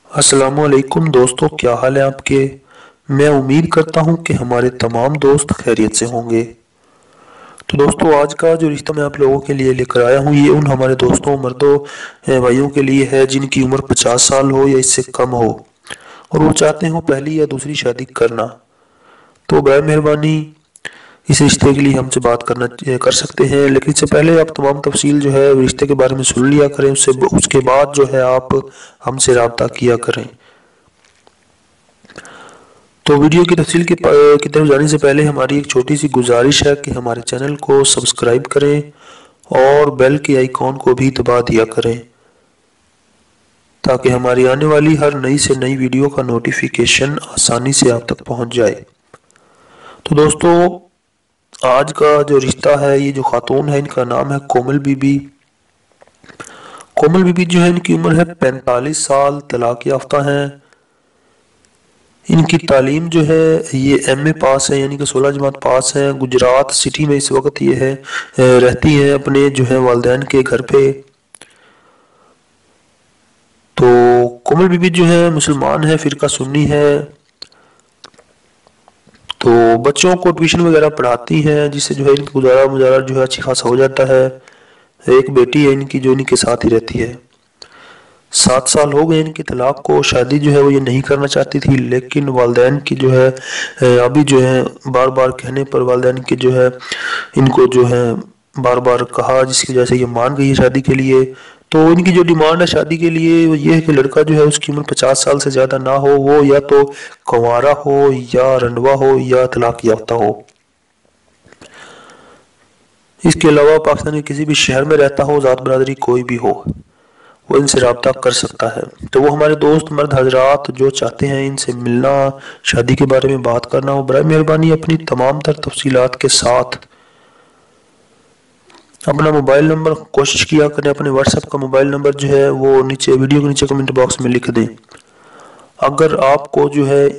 अस्सलाम वालेकुम दोस्तों, क्या हाल है आपके। मैं उम्मीद करता हूं कि हमारे तमाम दोस्त खैरियत से होंगे। तो दोस्तों, आज का जो रिश्ता मैं आप लोगों के लिए लेकर आया हूं, ये उन हमारे दोस्तों मर्दों भाइयों के लिए है जिनकी उम्र 50 साल हो या इससे कम हो और वो चाहते हो पहली या दूसरी शादी करना। तो बर मेहरबानी इस रिश्ते के लिए हमसे बात करना कर सकते हैं, लेकिन इससे पहले आप तमाम तफसील जो है रिश्ते के बारे में सुन लिया करें। उससे उसके बाद जो है आप हमसे रब्ता किया करें। तो वीडियो की तफसील की तरफ जाने से पहले हमारी एक छोटी सी गुजारिश है कि हमारे चैनल को सब्सक्राइब करें और बेल के आइकॉन को भी दबा दिया करें ताकि हमारी आने वाली हर नई से नई वीडियो का नोटिफिकेशन आसानी से आप तक पहुंच जाए। तो दोस्तों, आज का जो रिश्ता है, ये जो खातून है इनका नाम है कोमल बीबी। कोमल बीबी जो है इनकी उम्र है 45 साल, तलाक याफ्ता हैं। इनकी तालीम जो है ये एमए पास है, यानी कि 16 जमात पास है। गुजरात सिटी में इस वक्त ये है रहती है अपने जो है वालिदैन के घर पे। तो कोमल बीबी जो है मुसलमान है, फिरका सुन्नी है। तो बच्चों को ट्यूशन वगैरह पढ़ाती हैं, जिससे जो है इनका गुजारा मुजारा जो है अच्छी खासा हो जाता है। एक बेटी है इनकी जो इनके साथ ही रहती है। 7 साल हो गए इनकी तलाक को। शादी जो है वो ये नहीं करना चाहती थी, लेकिन वालिदैन की जो है अभी जो है बार बार कहने पर वालिदैन की जो है इनको जो है बार बार कहा, जिसकी वजह से ये मान गई है शादी के लिए। तो इनकी जो डिमांड है शादी के लिए वो ये है कि लड़का जो है उसकी उम्र 50 साल से ज़्यादा ना हो, वो या तो कंवारा हो या रंडवा हो या तलाक याफ्ता हो। इसके अलावा पाकिस्तान के किसी भी शहर में रहता हो, ज़ात बरादरी कोई भी हो, वो इनसे रब्ता कर सकता है। तो वो हमारे दोस्त मर्द हजरात जो चाहते हैं इनसे मिलना, शादी के बारे में बात करना, वो बराए मेहरबानी अपनी तमाम तर तफसीलात के साथ अपना मोबाइल नंबर कोशिश किया करें, अपने व्हाट्सएप का मोबाइल नंबर जो है वो नीचे वीडियो के नीचे कमेंट बॉक्स में लिख दें। अगर आपको जो है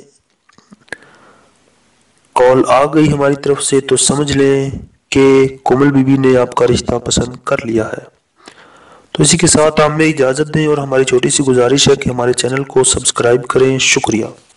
कॉल आ गई हमारी तरफ से तो समझ लें कि कोमल बीबी ने आपका रिश्ता पसंद कर लिया है। तो इसी के साथ हमें इजाज़त दें और हमारी छोटी सी गुजारिश है कि हमारे चैनल को सब्सक्राइब करें। शुक्रिया।